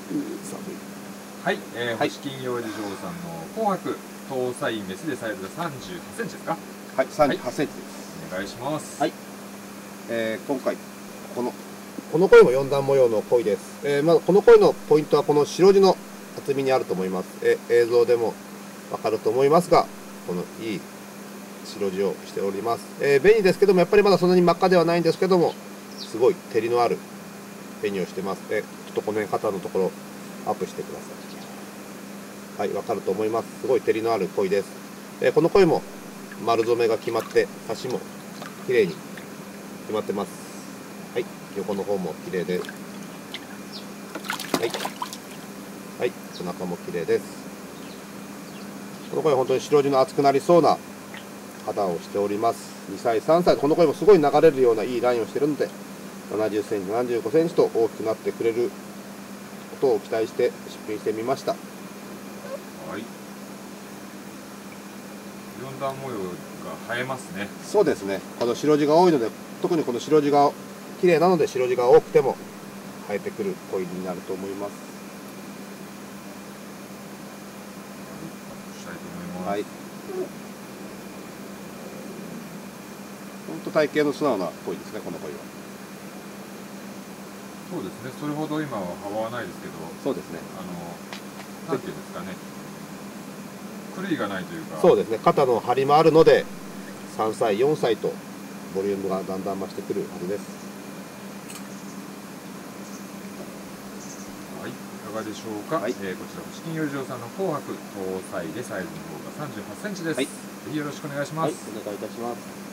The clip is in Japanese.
はい、星金養児場さんの紅白搭載メスでサイズが38センチですか。 はい、38センチです。 お願いします。 はい。今回この鯉も4段模様の鯉です。まずこの鯉のポイントはこの白地の厚みにあると思います。映像でもわかると思いますが、このいい白地をしております。紅ですけども、やっぱりまだそんなに真っ赤ではないんですけども、すごい照りのある紅をしてます。ちょっとこの辺肩のところアップしてください。はい、わかると思います。すごい照りのある鯉です。この鯉も丸染めが決まって、サシも綺麗に決まってます。はい、横の方も綺麗です。はい、はい、お腹も綺麗です。この鯉は本当に白地の厚くなりそうな肌をしております。2歳、3歳、この鯉もすごい流れるようないいラインをしているので、70センチ、75センチと大きくなってくれることを期待して出品してみました。はい。 4段模様が映えますね。 そうですね。この白地が多いので、特にこの白地が綺麗なので、白地が多くても映えてくる鯉になると思います。はい。本当体型の素直な鯉ですね、この鯉は。 そうですね。それほど今は幅はないですけど。 そうですね。 なんていうんですかね。狂いがないというか。 そうですね。肩の張りもあるので、3歳、4歳とボリュームがだんだん増してくるはずです。 はい、いかがでしょうか。はい、こちら星金養児場さんの紅白搭載でサイズの方が38センチです。はい、ぜひよろしくお願いします。 はい、お願いいたします。